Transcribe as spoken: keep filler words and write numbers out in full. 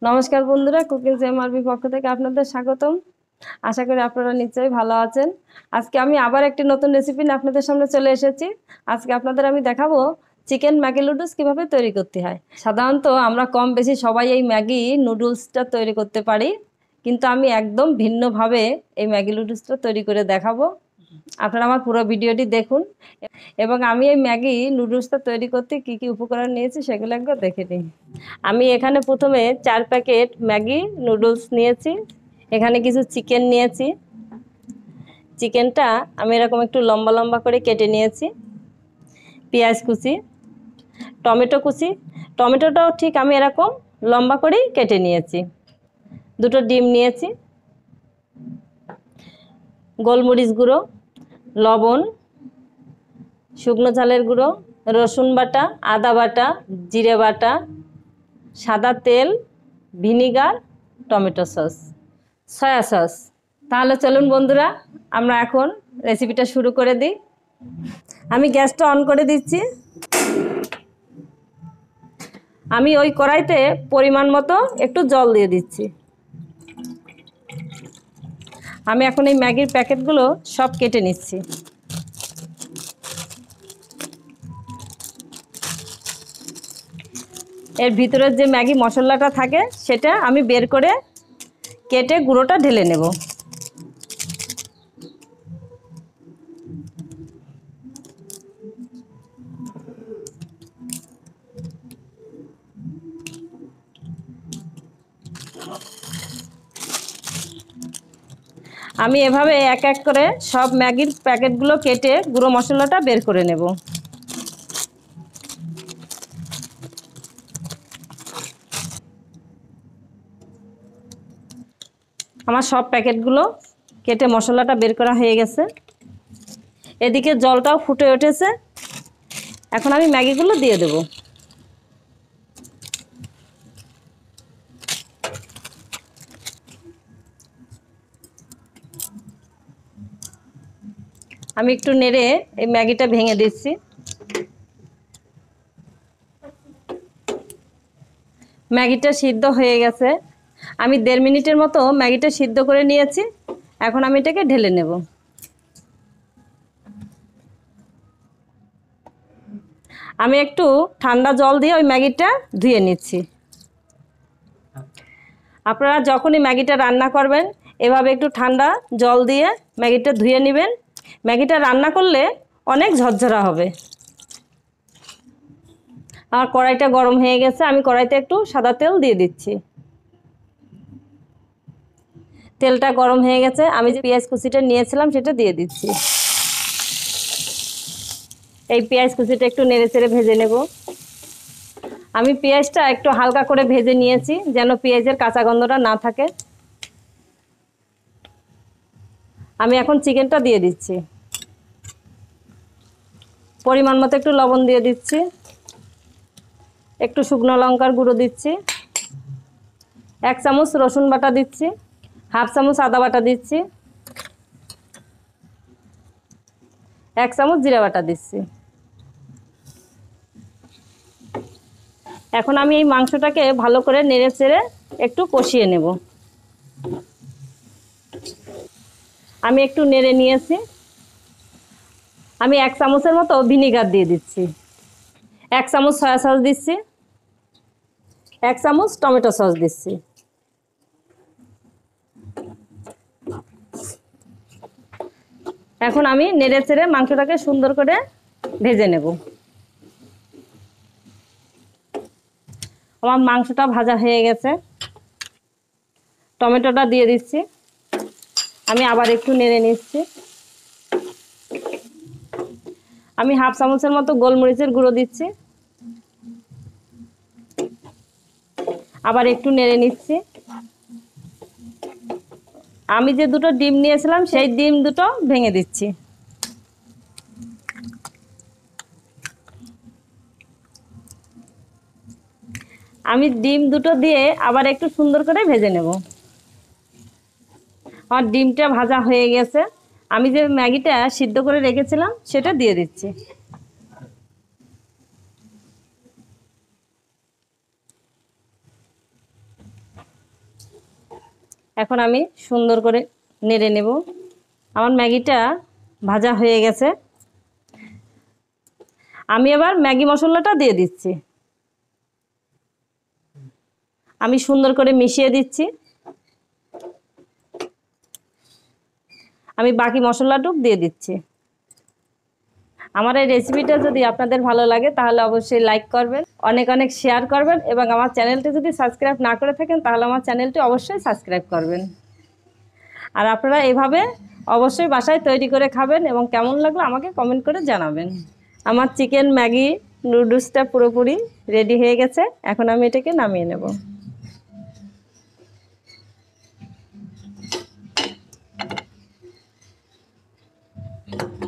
নমস্কার বন্ধুরা, cooking MRB পক্ষ থেকে আপনাদের স্বাগতম। আশা করি আপনারা নিশ্চয়ই ভালো আছেন। আজকে আমি আবার একটি নতুন রেসিপি নিয়ে আপনাদের সামনে চলে এসেছি। আজকে আপনাদের আমি দেখাবো চিকেন ম্যাগি নুডলস কীভাবে তৈরি করতে হয়। সাধারণত আমরা কম বেশি সবাই এই ম্যাগি নুডলসটা তৈরি করতে পারি, কিন্তু আমি একদম ভিন্নভাবে এই ম্যাগি নুডলসটা তৈরি করে দেখাবো। আপনারা আমার পুরো ভিডিওটি দেখুন এবং আমি এই ম্যাগি নুডলসটা তৈরি করতে কি কি উপকরণ নিয়েছি সেগুলো একবার দেখে নিই। আমি এখানে প্রথমে চার প্যাকেট ম্যাগি নুডলস নিয়েছি। এখানে কিছু চিকেন নিয়েছি। চিকেনটা আমি এরকম একটু লম্বা লম্বা করে কেটে নিয়েছি। পেঁয়াজ কুচি, টমেটো কুচি, টমেটোটাও ঠিক আমি এরকম লম্বা করেই কেটে নিয়েছি। দুটো ডিম নিয়েছি, গোলমরিচ গুঁড়ো, লবণ, শুকনো ঝালের গুঁড়ো, রসুন বাটা, আদা বাটা, জিরে বাটা, সাদা তেল, vinegar, tomato sauce, soya sauce. তাহলে চলুন বন্ধুরা, আমরা এখন রেসিপিটা শুরু করে দিই। আমি গ্যাসটা অন করে দিচ্ছি। আমি ওই কড়াইতে পরিমাণ মতো একটু জল দিয়ে দিচ্ছি। আমি এখন এই ম্যাগির প্যাকেটগুলো সব কেটে নিচ্ছি। এর ভিতরের যে ম্যাগি মশলাটা থাকে সেটা আমি বের করে কেটে গুঁড়োটা ঢেলে নেব। আমি এভাবে এক এক করে সব ম্যাগির প্যাকেটগুলো কেটে গুঁড়ো মশলাটা বের করে নেব। আমার সব প্যাকেটগুলো কেটে মশলাটা বের করা হয়ে গেছে। এদিকে জলটাও ফুটে উঠেছে। এখন আমি ম্যাগিগুলো দিয়ে দেব। আমি একটু নেড়ে এই ম্যাগিটা ভেঙে দিচ্ছি। ম্যাগিটা সিদ্ধ হয়ে গেছে। আমি দেড় মিনিটের মতো ম্যাগিটা সিদ্ধ করে নিয়েছি। এখন আমি এটাকে ঢেলে নেব। আমি একটু ঠান্ডা জল দিয়ে ওই ম্যাগিটা ধুয়ে নিচ্ছি। আপনারা যখনই ম্যাগিটা রান্না করবেন এভাবে একটু ঠান্ডা জল দিয়ে ম্যাগিটা ধুয়ে নেবেন। ম্যাগিটা রান্না করলে অনেক ঝরঝরা হবে। আর কড়াইটা গরম হয়ে গেছে। আমি কড়াইতে একটু সাদা তেল দিয়ে দিচ্ছি। তেলটা গরম হয়ে গেছে। আমি যে পেঁয়াজ কুচিটা নিয়েছিলাম সেটা দিয়ে দিচ্ছি। এই পেঁয়াজ কুচিটা একটু নেড়ে চেড়ে ভেজে নেব। আমি পেঁয়াজটা একটু হালকা করে ভেজে নিয়েছি যেন পেঁয়াজের কাঁচা গন্ধটা না থাকে। আমি এখন চিকেনটা দিয়ে দিচ্ছি। পরিমাণ মতো একটু লবণ দিয়ে দিচ্ছি, একটু শুকনো লঙ্কার গুঁড়ো দিচ্ছি, এক চামচ রসুন বাটা দিচ্ছি, হাফ চামচ আদা বাটা দিচ্ছি, এক চামচ জিরা বাটা দিচ্ছি। এখন আমি এই মাংসটাকে ভালো করে নেড়ে চেড়ে একটু কষিয়ে নেব। আমি একটু নেড়ে নিয়েছি। আমি এক চামচের মতো ভিনিগার দিয়ে দিচ্ছি, এক চামচ সয়া সস দিচ্ছি, এক চামচ টমেটো সস দিচ্ছি। এখন আমি নেড়ে চেড়ে মাংসটাকে সুন্দর করে ভেজে নেব। আমার মাংসটা ভাজা হয়ে গেছে। টমেটোটা দিয়ে দিচ্ছি। আমি আবার একটু নেড়ে নিচ্ছি। আমি হাফ চামচের মতো গোলমরিচের গুঁড়ো দিচ্ছি। আবার একটু নেড়ে নিচ্ছি। আমি যে দুটো ডিম নিয়েছিলাম সেই ডিম দুটো ভেঙে দিচ্ছি। আমি ডিম দুটো দিয়ে আবার একটু সুন্দর করে ভেজে নেব। আমার ডিমটা ভাজা হয়ে গেছে। আমি যে ম্যাগিটা সিদ্ধ করে রেখেছিলাম সেটা দিয়ে দিচ্ছি। এখন আমি সুন্দর করে নেড়ে নেব। আমার ম্যাগিটা ভাজা হয়ে গেছে। আমি এবার ম্যাগি মশলাটা দিয়ে দিচ্ছি। আমি সুন্দর করে মিশিয়ে দিচ্ছি। আমি বাকি মশলাটুকু দিয়ে দিচ্ছি। আমার এই রেসিপিটা যদি আপনাদের ভালো লাগে তাহলে অবশ্যই লাইক করবেন, অনেক অনেক শেয়ার করবেন এবং আমার চ্যানেলটি যদি সাবস্ক্রাইব না করে থাকেন তাহলে আমার চ্যানেলটি অবশ্যই সাবস্ক্রাইব করবেন। আর আপনারা এভাবে অবশ্যই বাসায় তৈরি করে খাবেন এবং কেমন লাগলো আমাকে কমেন্ট করে জানাবেন। আমার চিকেন ম্যাগি নুডলসটা পুরোপুরি রেডি হয়ে গেছে। এখন আমি এটাকে নামিয়ে নেব।